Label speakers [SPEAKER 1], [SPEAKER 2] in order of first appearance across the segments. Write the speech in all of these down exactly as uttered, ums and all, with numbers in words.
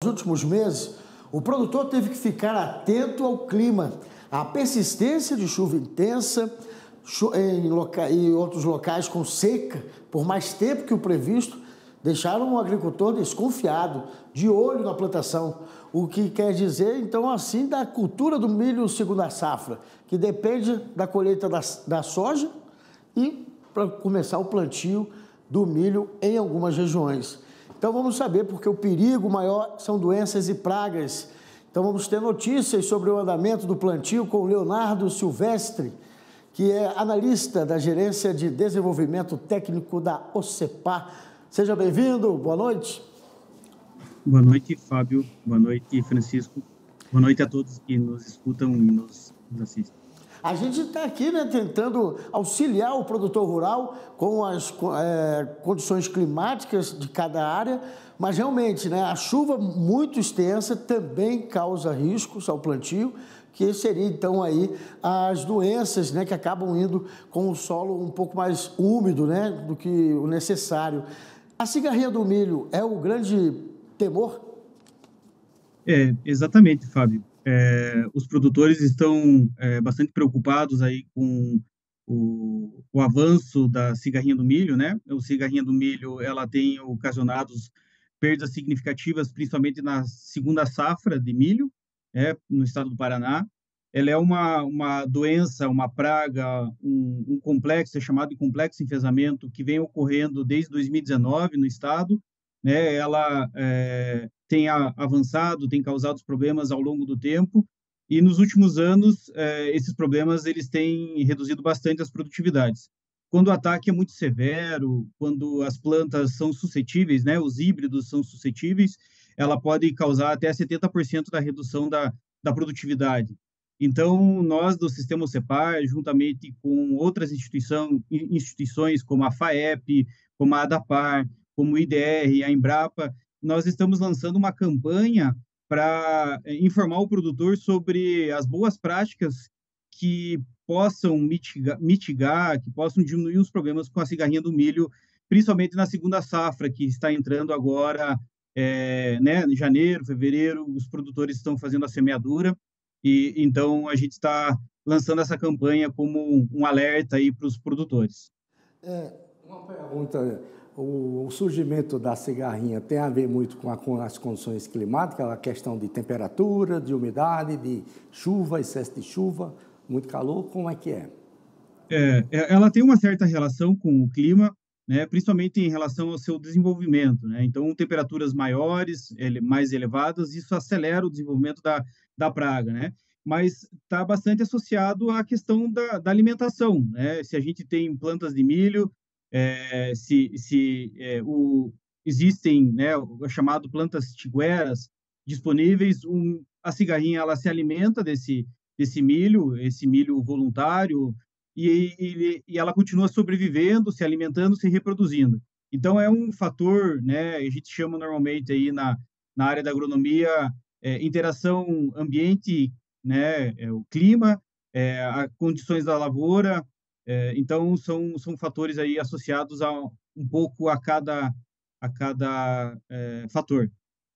[SPEAKER 1] últimos meses, o produtor teve que ficar atento ao clima. A persistência de chuva intensa em, loca... em outros locais com seca por mais tempo que o previsto deixaram o agricultor desconfiado, de olho na plantação. O que quer dizer, então, assim, da cultura do milho segunda safra, que depende da colheita da, da soja e para começar o plantio do milho em algumas regiões. Então vamos saber, porque o perigo maior são doenças e pragas. Então vamos ter notícias sobre o andamento do plantio com o Leonardo Silvestre, que é analista da Gerência de Desenvolvimento Técnico da OCEPAR. Seja bem-vindo, boa noite.
[SPEAKER 2] Boa noite, Fábio. Boa noite, Francisco. Boa noite a todos que nos escutam e nos, nos assistem.
[SPEAKER 1] A gente está aqui, né, tentando auxiliar o produtor rural com as é, condições climáticas de cada área, mas realmente, né, a chuva muito extensa também causa riscos ao plantio, que seria então aí as doenças, né, que acabam indo com o solo um pouco mais úmido, né, do que o necessário. A cigarrinha do milho é o grande temor?
[SPEAKER 2] É, exatamente, Fábio. É, os produtores estão é, bastante preocupados aí com o, o avanço da cigarrinha do milho, né? A cigarrinha do milho, ela tem ocasionado perdas significativas, principalmente na segunda safra de milho, é, no estado do Paraná. Ela é uma, uma doença, uma praga, um, um complexo, é chamado de complexo enfesamento, que vem ocorrendo desde dois mil e dezenove no estado, né? Ela é, tem a, avançado, tem causado problemas ao longo do tempo, e nos últimos anos, é, esses problemas eles têm reduzido bastante as produtividades. Quando o ataque é muito severo, quando as plantas são suscetíveis, né, os híbridos são suscetíveis, ela pode causar até setenta por cento da redução da, da produtividade. Então, nós do Sistema OCEPAR, juntamente com outras instituição, instituições como a FAEP, como a ADAPAR, como o I D R, a Embrapa, nós estamos lançando uma campanha para informar o produtor sobre as boas práticas que possam mitigar, mitigar, que possam diminuir os problemas com a cigarrinha do milho, principalmente na segunda safra, que está entrando agora, é, né, em janeiro, fevereiro, os produtores estão fazendo a semeadura, e então a gente está lançando essa campanha como um, um alerta aí para os produtores.
[SPEAKER 3] É, uma pergunta, o, o surgimento da cigarrinha tem a ver muito com, a, com as condições climáticas, a questão de temperatura, de umidade, de chuva, excesso de chuva, muito calor, como é que é?
[SPEAKER 2] É, ela tem uma certa relação com o clima, né, principalmente em relação ao seu desenvolvimento, né? Então, temperaturas maiores, ele, mais elevadas, isso acelera o desenvolvimento da, da praga, né? Mas está bastante associado à questão da, da alimentação, né? Se a gente tem plantas de milho, é, se, se é, o, existem, né, o chamado plantas tigueras disponíveis, um, a cigarrinha ela se alimenta desse, desse milho, esse milho voluntário, e, e, e ela continua sobrevivendo, se alimentando, se reproduzindo. Então, é um fator, né, a gente chama normalmente aí na, na área da agronomia, é, interação ambiente, né, é, o clima, é, as condições da lavoura, é, então são, são fatores aí associados a um pouco a cada, a cada é, fator.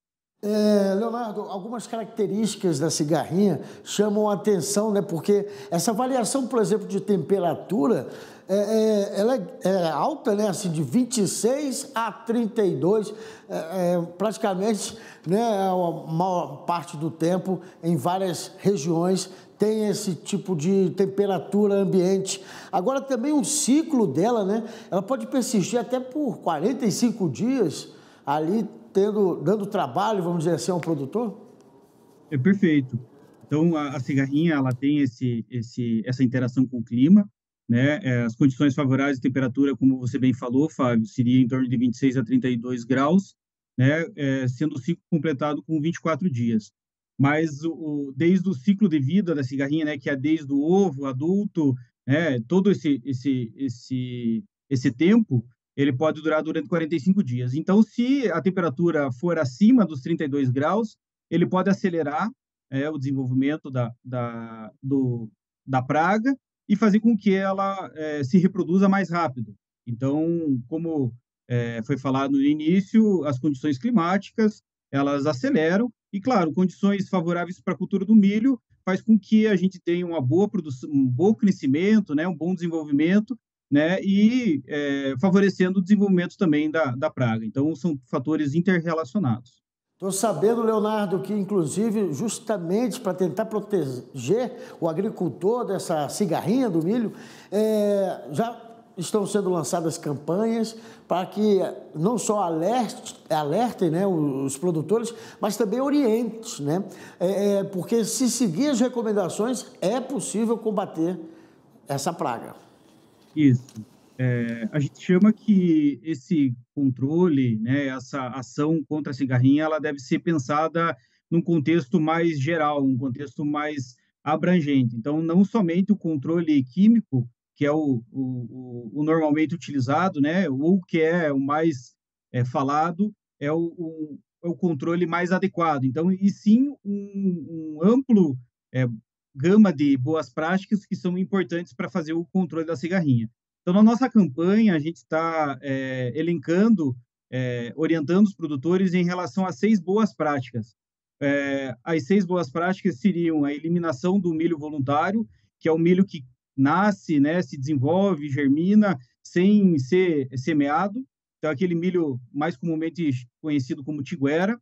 [SPEAKER 1] É, Leonardo, algumas características da cigarrinha chamam a atenção, né? Porque essa variação, por exemplo, de temperatura, é, é, ela é, é alta, né? Assim, de vinte e seis a trinta e dois, é, é, praticamente, né? A maior parte do tempo, em várias regiões, tem esse tipo de temperatura ambiente. Agora, também o ciclo dela, né? Ela pode persistir até por quarenta e cinco dias ali, Tendo, dando trabalho, vamos dizer assim, ao produtor?
[SPEAKER 2] É perfeito. Então, a, a cigarrinha, ela tem esse, esse, essa interação com o clima, né? É, as condições favoráveis de temperatura, como você bem falou, Fábio, seria em torno de vinte e seis a trinta e dois graus, né? É, sendo o ciclo completado com vinte e quatro dias. Mas, o, o, desde o ciclo de vida da cigarrinha, né? Que é desde o ovo, adulto, né? Todo esse, esse, esse, esse tempo, ele pode durar durante quarenta e cinco dias. Então, se a temperatura for acima dos trinta e dois graus, ele pode acelerar é, o desenvolvimento da, da, do, da praga e fazer com que ela é, se reproduza mais rápido. Então, como é, foi falado no início, as condições climáticas, elas aceleram. E, claro, condições favoráveis para a cultura do milho faz com que a gente tenha uma boa produção, um bom crescimento, né, um bom desenvolvimento, né, e é, favorecendo o desenvolvimento também da, da praga. Então, são fatores interrelacionados.
[SPEAKER 1] Estou sabendo, Leonardo, que inclusive justamente para tentar proteger o agricultor dessa cigarrinha do milho, é, já estão sendo lançadas campanhas para que não só alerte, alertem, né, os produtores, mas também orientem, né? É, é, porque se seguir as recomendações, é possível combater essa praga.
[SPEAKER 2] Isso. É, a gente chama que esse controle, né, essa ação contra a cigarrinha, ela deve ser pensada num contexto mais geral, um contexto mais abrangente. Então, não somente o controle químico, que é o, o, o normalmente utilizado, né, ou que é o mais é, falado, é o, o, é o controle mais adequado. Então, e sim um, um amplo é, gama de boas práticas que são importantes para fazer o controle da cigarrinha. Então, na nossa campanha, a gente está é, elencando, é, orientando os produtores em relação a seis boas práticas. É, as seis boas práticas seriam a eliminação do milho voluntário, que é o milho que nasce, né, se desenvolve, germina, sem ser semeado. Então, aquele milho mais comumente conhecido como tiguera.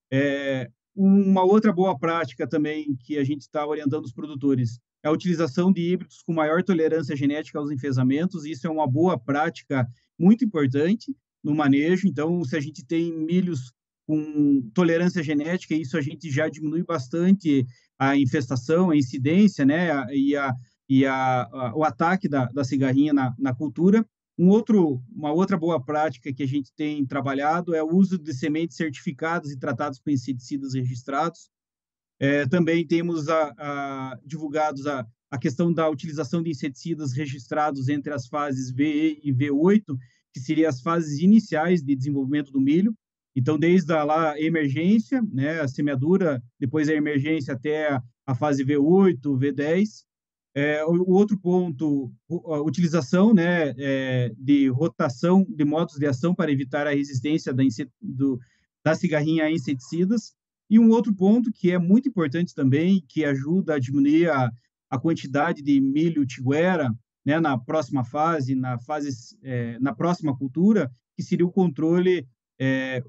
[SPEAKER 2] É, uma outra boa prática também que a gente está orientando os produtores é a utilização de híbridos com maior tolerância genética aos enfesamentos. Isso é uma boa prática muito importante no manejo. Então, se a gente tem milhos com tolerância genética, isso a gente já diminui bastante a infestação, a incidência, né, e, a, e a, a, o ataque da, da cigarrinha na, na cultura. Um outro, uma outra boa prática que a gente tem trabalhado é o uso de sementes certificadas e tratadas com inseticidas registrados. É, também temos a, a, divulgados a, a questão da utilização de inseticidas registrados entre as fases V E e V oito, que seriam as fases iniciais de desenvolvimento do milho. Então, desde a lá, emergência, né, a semeadura, depois a emergência até a, a fase V oito, V dez. É, o, o outro ponto, a utilização, né, é, de rotação de modos de ação para evitar a resistência da, do, da cigarrinha a inseticidas. E um outro ponto que é muito importante também, que ajuda a diminuir a, a quantidade de milho tiguera, né, na próxima fase, na, fase é, na próxima cultura, que seria o controle, é,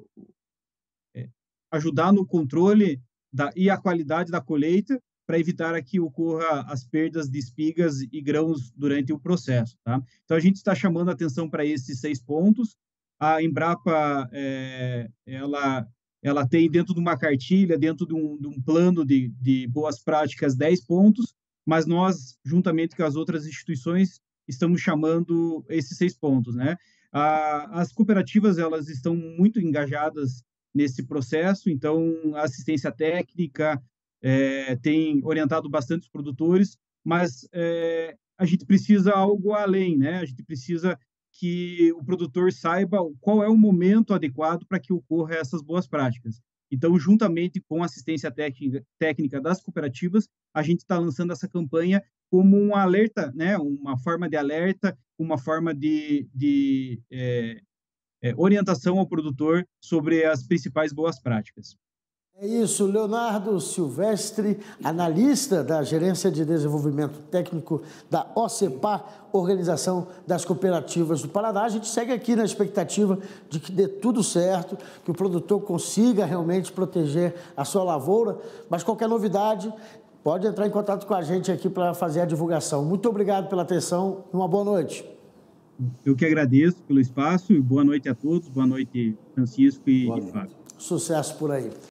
[SPEAKER 2] é, ajudar no controle da, e a qualidade da colheita, para evitar que ocorra as perdas de espigas e grãos durante o processo. Tá? Então, a gente está chamando a atenção para esses seis pontos. A Embrapa, é, ela, ela tem dentro de uma cartilha, dentro de um, de um plano de, de boas práticas, dez pontos, mas nós, juntamente com as outras instituições, estamos chamando esses seis pontos. Né? A, as cooperativas, elas estão muito engajadas nesse processo, então, a assistência técnica, É, tem orientado bastante os produtores, mas é, a gente precisa algo além, né? A gente precisa que o produtor saiba qual é o momento adequado para que ocorra essas boas práticas. Então, juntamente com a assistência técnica, técnica das cooperativas, a gente está lançando essa campanha como um alerta, né? Uma forma de alerta, uma forma de, de é, é, orientação ao produtor sobre as principais boas práticas.
[SPEAKER 1] É isso, Leonardo Silvestre, analista da Gerência de Desenvolvimento Técnico da OCEPAR, Organização das Cooperativas do Paraná. A gente segue aqui na expectativa de que dê tudo certo, que o produtor consiga realmente proteger a sua lavoura, mas qualquer novidade, pode entrar em contato com a gente aqui para fazer a divulgação. Muito obrigado pela atenção e uma boa noite.
[SPEAKER 2] Eu que agradeço pelo espaço e boa noite a todos. Boa noite, Francisco e, e Fábio.
[SPEAKER 1] Sucesso por aí.